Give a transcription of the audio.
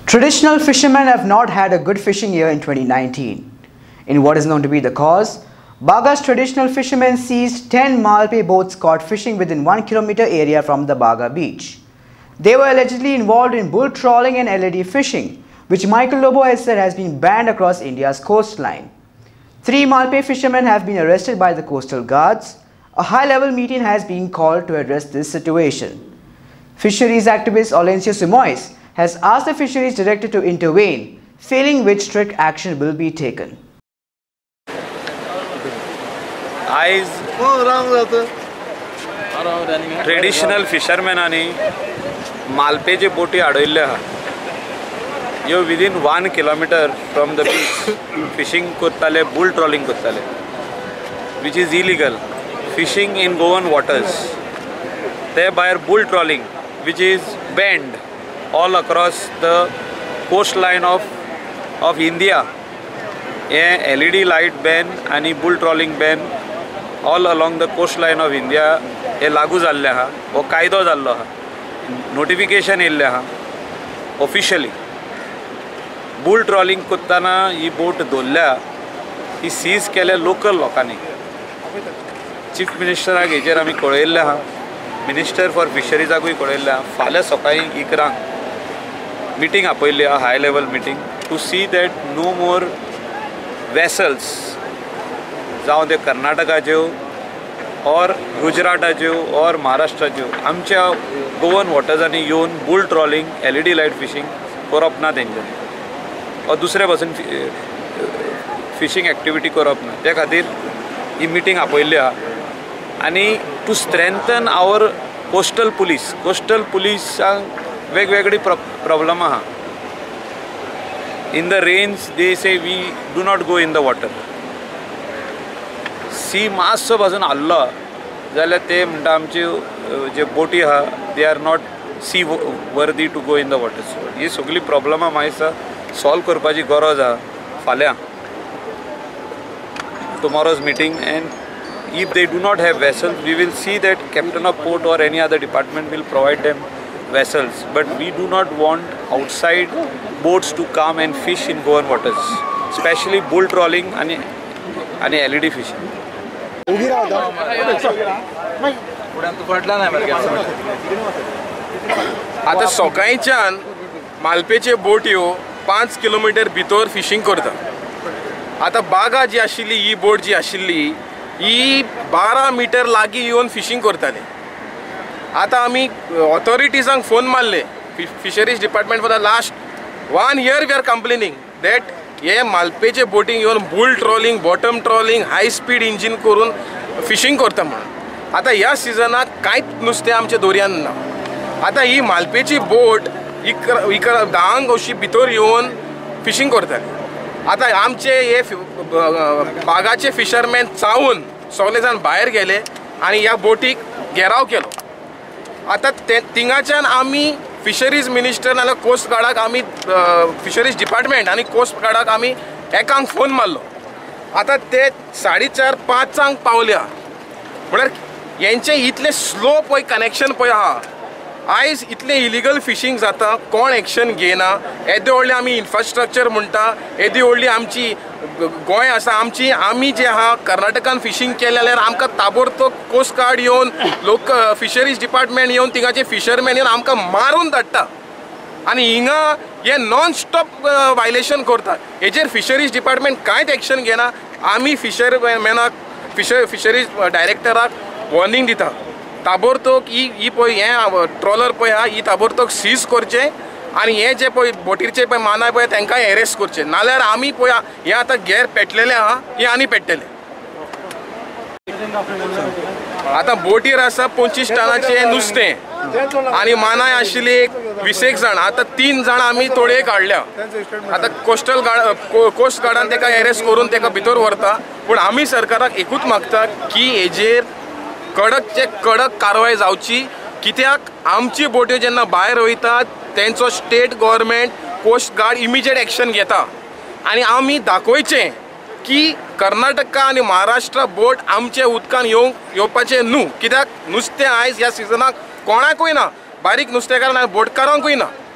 Traditional fishermen have not had a good fishing year in 2019. In what is known to be the cause, Baga's traditional fishermen seized 10 Malpe boats caught fishing within 1 kilometer area from the Baga beach. They were allegedly involved in bull trawling and LED fishing, which Michael Lobo has said has been banned across India's coastline. 3 Malpe fishermen have been arrested by the coastal guards. A high-level meeting has been called to address this situation. Fisheries activist Olencio Simoes has asked the fisheries director to intervene, failing which strict action will be taken. Traditional फिशरमॅनांनी मालपेचे बोटी अडवल्ले आहा. ह्यो within 1 kilometre from the beach fishing करताले, bull trawling करताले, which is illegal. Fishing in Goan waters, ते भायर bull trawling which is banned all across the coastline of India. हे LED लाईट बॅन आणि bull trawling ban all along the coastline of India हे लागू जाल्ले आहा. हो कायदो जाल्लो आहा, नोटिफिकेशन येयल्लें आहा ऑफिशियली. बुल ट्रॉलिंग करतना ही बोट दवरल्या, ही सीज केल्या लोकल लोकांनी. चीफ मिनिस्टराक हेचेर आमी कळयल्लें आहा, मिनिस्टर फॉर फिशरीजाकूय कळयल्लें आहा. फाल्यां सकाळीं 11 मिटींग आपयल्ली आहा, high level meeting, to see that no more vessels, जावं ते कर्नाटकाच्यो और गुजराताच्यो और महाराष्ट्राच्यो, आमच्या गोवन वॉटर्सांनी येवन bull trawling, LED light fishing करप ना तेंच्यांनी, और दुसरे भाशेन फिशींग एक्टिविटी करप ना. त्या खातीर ही मिटींग आपयल्ली आहा. आनी टू स्ट्रेंथन आवर कोस्टल पुलीसांक वेगवेगळी प्रॉब्लम आहा. In the rains they say we do not go in the water. सी मातसो पासून आल्लो जाल्यार ते म्हणटा आमचे जे बोटी आहा they are not sea worthy to go in the water. So ही सगळी प्रॉब्लमां मायसा सॉल्व करपाची गरज आहा. फाल्यां tomorrow's meeting, and if they do not have vessels, we will see that captain of port or any other department will provide them vessels, but we do not want outside boats to come and fish in Goan waters, especially bull trawling and LED fishing. आता सकाळच्यान मालपेचे boat ह्यो 5 kilometre भितर fishing करता. आता बागा जी आशिल्ली, ही boat जी आशिल्ली, ही 12 metre लागीं येवन फिशींग करताले. आता आमी ऑथॉरिटीजांक फोन मारले, fisheries department, for the last 1 year we are complaining that हे मालपेचे बोटींग येवन bull trawling, bottom trawling, high speed engine करून फिशींग करता म्हणून. आता ह्या सिजनाक कांयच नुस्तें आमच्या दोरयान ना. आता ही मालपेची बोट धांक अशी भितर येवन फिशींग करताली. आता आमचे हे बागाचे फिशरमॅन चावून सगळे जाण भायर गेले आणि ह्या बोटीक घेराव केलो. आता थिंगाच्यान आमी फिशरीज मिनिस्टर नाल्यार कोस्ट गार्डाक आमी फिशरीज डिपार्टमेंट आणि कोस्ट गार्डाक आमी एकांक फोन मारलो. आता ते 4:30-5 पावल्या. म्हळ्यार हेंचे इतले स्लो पळय कनेक्शन पळय आहा. आयज इतले इलिगल फिशींग जाता, कोण एक्शन घेयना. येदे व्हडले आमी इन्फ्रास्ट्रक्चर म्हणटा, येदी व्हडली आमची गोंय आसा, आमी जे आहा कर्नाटकान फिशींग केले जाल्यार आमकां ताबडतोब कोस्ट गार्ड येवन, फिशरीज डिपार्टमेंट येवन, थिंगाचे फिशरमॅन येवन आमकां मारून धाडटा. आनी हिंगा हे नॉन स्टॉप वायलेशन करता. हेजेर फिशरीज डिपार्टमेंट कांयच एक्शन घेना. आमी फिशरमॅनाक, फिशरीज डायरेक्टराक वॉर्निंग दिता, ताबडतोब ही पळय हे ट्रॉलर पळय आहा, ही ताबडतोब सीज करचे आणि हे जे पळय बोटीचे पळय मानाय पळय तांकां अरेस्ट करचे. नाल्यार आमी पळय हे आतां घेर पेटलेले आहा, हे आनी पेट्टले. आता बोटीर आसा 25 टनाचे नुस्तें आणि मानाय आशिल्ली 20 जाण. आता 3 जाण आमी तोडये काडल्या. आता कोस्ट गार्डान ताका अरेस्ट करून ताका भितर व्हरता. पूण आमी सरकाराक एकूच मागता की हेजेर कडक कारवाय जावची. कित्याक आमची बोट्यो जेन्ना भायर वयतात तेंचो state government, coast guard immediate action घेता. आणि आमी दाखोवचें की कर्नाटका आणि महाराष्ट्र बोट आमचे उदकान येवपाचे न्हू. कित्याक नुस्तें आयज ह्या सिजनाक कोणाकूय ना, बारीक नुस्तेकार ना, बोटकारांकूय ना.